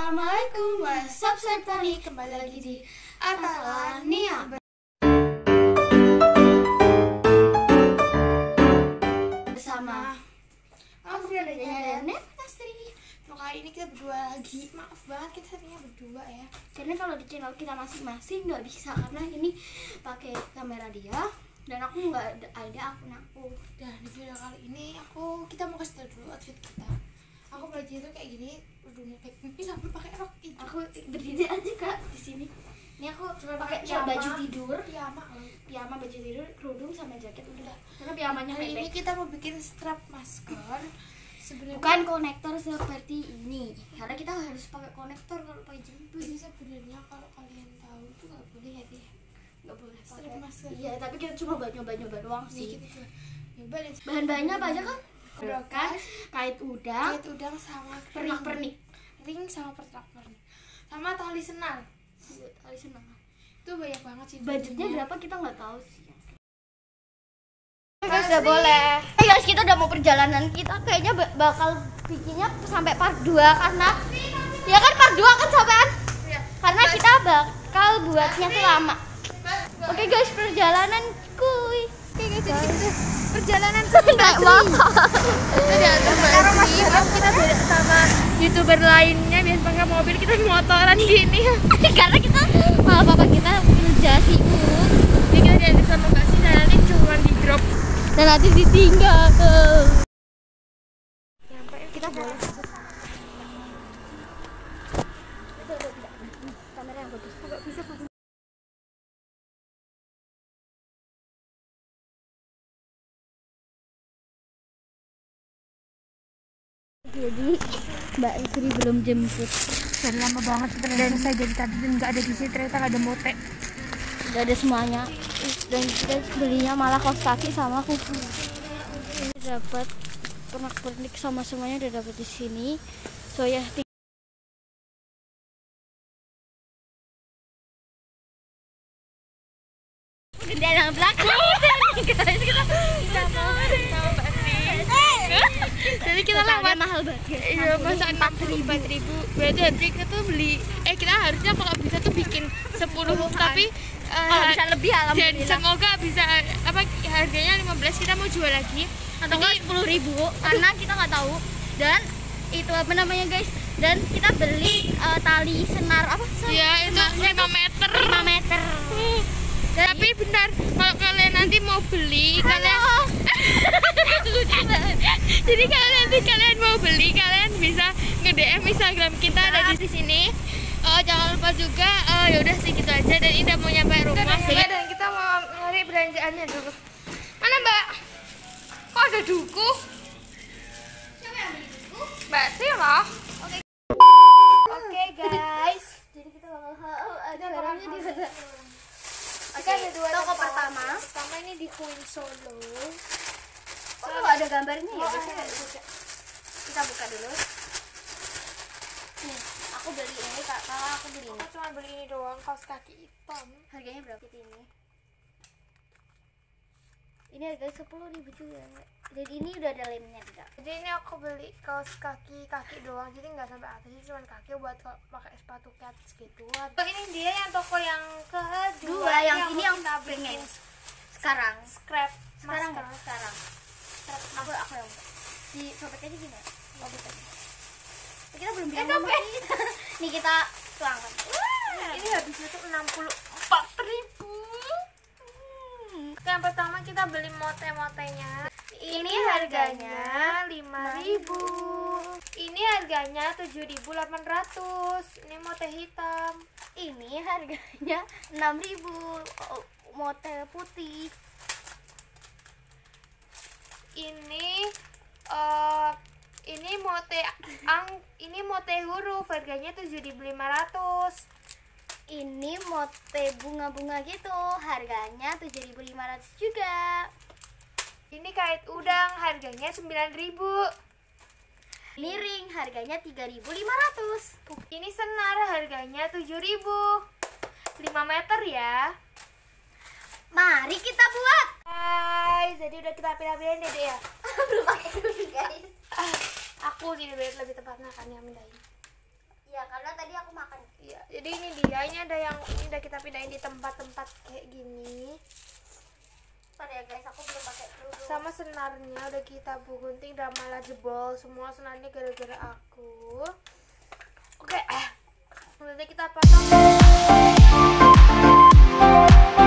Assalamualaikum warahmatullahi wabarakatuh. Kembali lagi di Atalania bersama Alfrieda dan Nevastri. Kali ini kita berdua lagi. Maaf banget kita sebenarnya berdua ya, karena kalau di channel kita masing-masing nggak bisa karena ini pakai kamera dia dan aku nggak ada akun aku. Dan di video kali ini kita mau kasih tahu dulu outfit kita. Aku belajar tuh kayak gini, udah kayak pipi sampai pakai rok itu. Aku berdiri aja kak di sini. Ini aku cuma pakai baju tidur, piyama baju tidur, kerudung sama jaket udah. Karena piyamanya hari ini kita mau bikin strap masker. Sebenarnya bukan konektor seperti ini, karena kita harus pakai konektor kalau pakai jemput. Jadi sebenarnya kalau kalian tahu itu nggak boleh ya deh, nggak boleh strap masker. Iya, tapi kita cuma nyoba doang sih. Bahan-bahannya apa aja kan? Brokan, kait udang sama pernik, ring sama pernik, sama tali senar. Tali senar itu banyak banget sih. Budgetnya berapa kita nggak tahu sih. Guys, udah boleh. Guys, kita udah mau perjalanan. Kita kayaknya bakal bikinnya sampai part 2 karena ya kan part 2 kan sampean. Karena kita bakal buatnya tuh lama. Oke guys, perjalanan kuy. Oke guys, perjalanan naik motor. Kita beda sama YouTuber lainnya, biasa pakai mobil, kita motoran gini. Karena kita malah papa kita kerja sibuk. Jadi kita jangan bisa lokasi dan nanti cuma di drop Dan nanti ditinggal. kita boleh. Kamera yang bagus. Nggak bisa pakai. Jadi Mbak Isri belum jemput. Sudah lama banget dan saya jadi tadi dan nggak ada di sini, ternyata nggak ada mote. Udah ada semuanya. Dan kita belinya malah kaos kaki sama kuku. Ini dapat pernak-pernik sama semuanya udah dapat di sini. So ya gendang belakang. Guys, kita sama Mbak Tri. Jadi kita lewat mahal banget. Iya, masa 4.000. Berarti nanti kita tuh beli kita harusnya kalau bisa tuh bikin 10 tapi bisa lebih dan alhamdulillah. semoga bisa harganya 15 kita mau jual lagi Atau enggak 10.000 karena kita nggak tahu. Dan itu apa namanya guys? Dan kita beli tali senar apa? ya itu 5 meter. 5 meter. Tapi bentar, kalau kalian nanti mau beli kalian jadi kalau nanti kalian mau beli kalian bisa nge-DM Instagram kita ada di sini. Jangan lupa juga ya udah sih gitu aja, dan Indah mau nyampe rumah sih. Dan kita mau nyari belanjaannya dulu. Mana Mbak? Kok ada duku? Siapa yang beli buku? Mbak sih loh. Oke guys. Jadi kita bakal ada barangnya di sana. Oke, ada dua toko tempat. pertama. Pertama ini di Queen Solo. Oh, nggak ada gambarnya ya? Oh, Biasanya ada. ada. Kita buka dulu. Nih, aku beli ini kak. Kalau aku beli ini. Aku cuma beli ini doang, kaos kaki hitam. Harganya berapa ini? Ini harga 10.000 juga. Dan ini udah ada lemnya tidak? Jadi ini aku beli kaos kaki doang, jadi nggak sampai atas, jadi cuma kaki buat pakai sepatu cats gitu. Ini dia yang toko yang kedua, yang ini yang kita pengen. bikin Sekarang. scrap Sekarang masker. nggak? Sekarang. Aku yang buka. Di sobek aja gini. Oh, bukan. Kita belum bilang nomor ini. Nih kita tuangkan. Ini habisnya tuh 64.000. Yang pertama kita beli mote-motenya. Ini harganya 5.000. Ini harganya 7.800. Ini mote hitam. Ini harganya 6.000. Oh, mote putih. Ini mote huruf, harganya 7.500. Ini mote bunga-bunga gitu, harganya 7.500 juga. Ini kait udang, harganya 9.000. Ini ring, harganya 3.500. Ini senar, harganya 7.000. 5 meter ya. Mari kita buat. Hai, jadi udah kita pilih-pilihin deh ya. Belum pakai dulu guys. Aku jadi lebih tepatnya kan yang mindahin. Ya Ya karena tadi aku makan. Iya, jadi ini dia, ini udah kita pindahin di tempat-tempat kayak gini. Bentar ya guys, aku belum pakai peluru. Sama senarnya udah kita gunting dan malah jebol semua senarnya gara-gara aku. Oke, nanti kita potong.